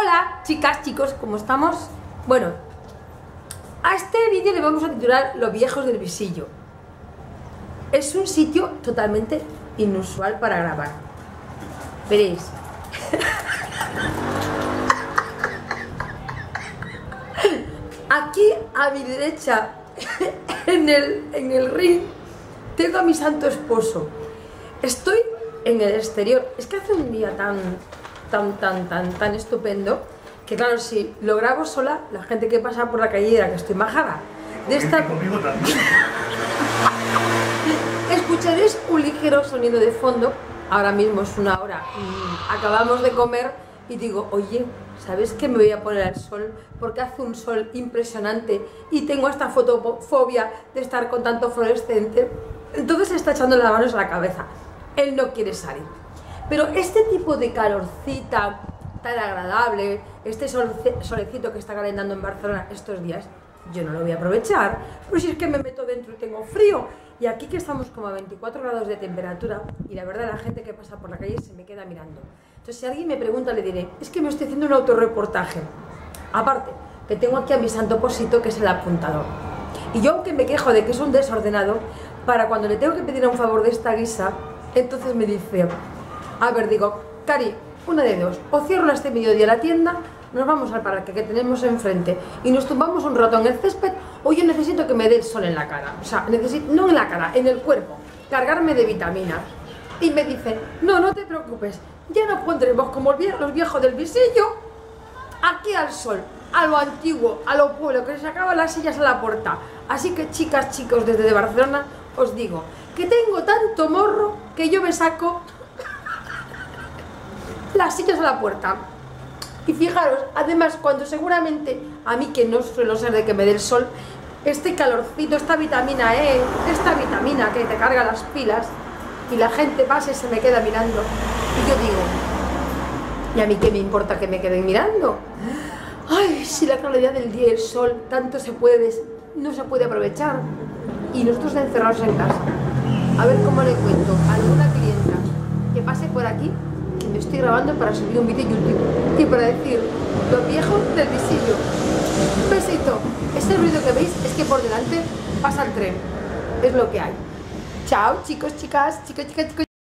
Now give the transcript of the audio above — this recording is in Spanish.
Hola chicas, chicos, ¿cómo estamos? Bueno, a este vídeo le vamos a titular Los viejos del visillo. Es un sitio totalmente inusual para grabar. Veréis. Aquí a mi derecha, en el ring, tengo a mi santo esposo. Estoy en el exterior. Es que hace un día tan estupendo que, claro, si lo grabo sola, la gente que pasa por la calle dirá que estoy majada. De esta... Conmigo también. Escucharéis un ligero sonido de fondo. Ahora mismo es una hora. Acabamos de comer y digo, oye, ¿sabes que me voy a poner al sol? Porque hace un sol impresionante y tengo esta fotofobia de estar con tanto fluorescente. Entonces está echando las manos a la cabeza. Él no quiere salir. Pero este tipo de calorcita tan agradable, este solecito que está calentando en Barcelona estos días, yo no lo voy a aprovechar. Pero si es que me meto dentro y tengo frío. Y aquí que estamos como a 24 grados de temperatura, y la verdad la gente que pasa por la calle se me queda mirando. Entonces si alguien me pregunta le diré, es que me estoy haciendo un autorreportaje. Aparte, que tengo aquí a mi santo posito que es el apuntador. Y yo, aunque me quejo de que es un desordenado, para cuando le tengo que pedir un favor de esta guisa, entonces me dice, a ver, digo, Cari, una de dos, o cierro este mediodía la tienda, nos vamos al parque que tenemos enfrente y nos tumbamos un rato en el césped, o yo necesito que me dé el sol en la cara, o sea, necesito, no en la cara, en el cuerpo, cargarme de vitaminas. Y me dice, no te preocupes, ya no pondremos como los viejos del visillo, aquí al sol, a lo antiguo, a lo pueblo, que se acaban las sillas a la puerta. Así que chicas, chicos, desde Barcelona os digo que tengo tanto morro que yo me saco las sillas a la puerta. Y fijaros, además, cuando seguramente a mí, que no suelo ser de que me dé el sol, este calorcito, esta vitamina E, esta vitamina que te carga las pilas, y la gente pasa y se me queda mirando, y yo digo, ¿y a mí qué me importa que me queden mirando? Ay, si la claridad del día y el sol tanto no se puede aprovechar, y nosotros encerrados en casa. A ver cómo le cuento a alguna clienta que pase por aquí que me estoy grabando para subir un vídeo YouTube y para decir, los viejos del visillo. Un besito. Ese ruido que veis es que por delante pasa el tren. Es lo que hay. Chao, chicos, chicas, chicos, chicas, chicos.